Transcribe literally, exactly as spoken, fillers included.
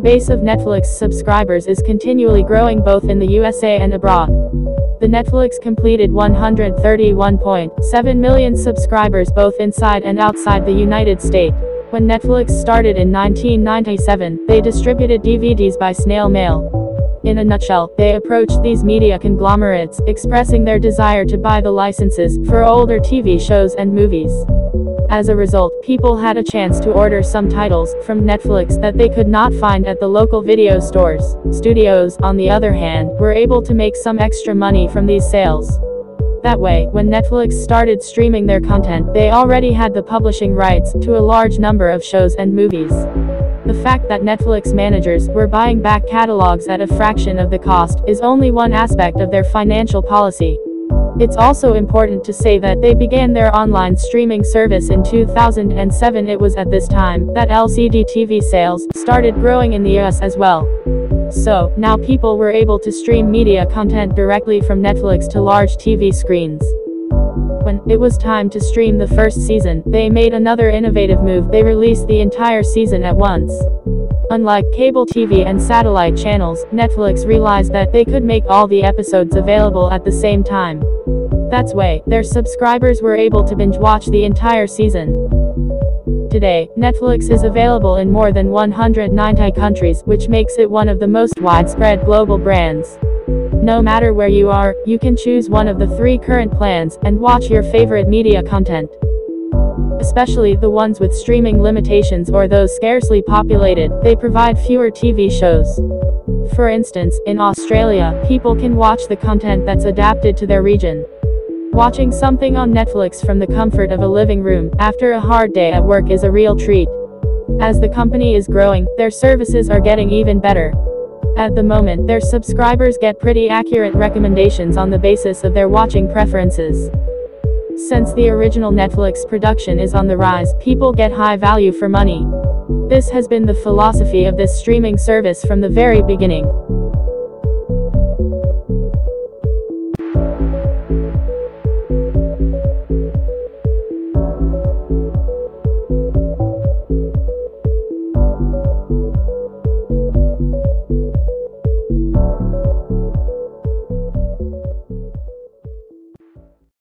base of Netflix subscribers is continually growing both in the U S A and abroad. The Netflix completed one hundred thirty-one point seven million subscribers both inside and outside the United States. When Netflix started in nineteen ninety-seven, they distributed D V Ds by snail mail. In a nutshell, they approached these media conglomerates, expressing their desire to buy the licenses for older T V shows and movies. As a result, people had a chance to order some titles from Netflix that they could not find at the local video stores. Studios, on the other hand, were able to make some extra money from these sales. That way, when Netflix started streaming their content, they already had the publishing rights to a large number of shows and movies. The fact that Netflix managers were buying back catalogs at a fraction of the cost is only one aspect of their financial policy. It's also important to say that they began their online streaming service in two thousand seven. It was at this time that L C D T V sales started growing in the U S as well. So, now people were able to stream media content directly from Netflix to large T V screens. When it was time to stream the first season, they made another innovative move. They released the entire season at once. Unlike cable T V and satellite channels, Netflix realized that they could make all the episodes available at the same time. That's why their subscribers were able to binge watch the entire season. Today, Netflix is available in more than one hundred ninety countries, which makes it one of the most widespread global brands. No matter where you are, you can choose one of the three current plans and watch your favorite media content. Especially the ones with streaming limitations or those scarcely populated, they provide fewer T V shows. For instance, in Australia, people can watch the content that's adapted to their region. Watching something on Netflix from the comfort of a living room after a hard day at work is a real treat. As the company is growing, their services are getting even better. At the moment, their subscribers get pretty accurate recommendations on the basis of their watching preferences. Since the original Netflix production is on the rise, people get high value for money. This has been the philosophy of this streaming service from the very beginning.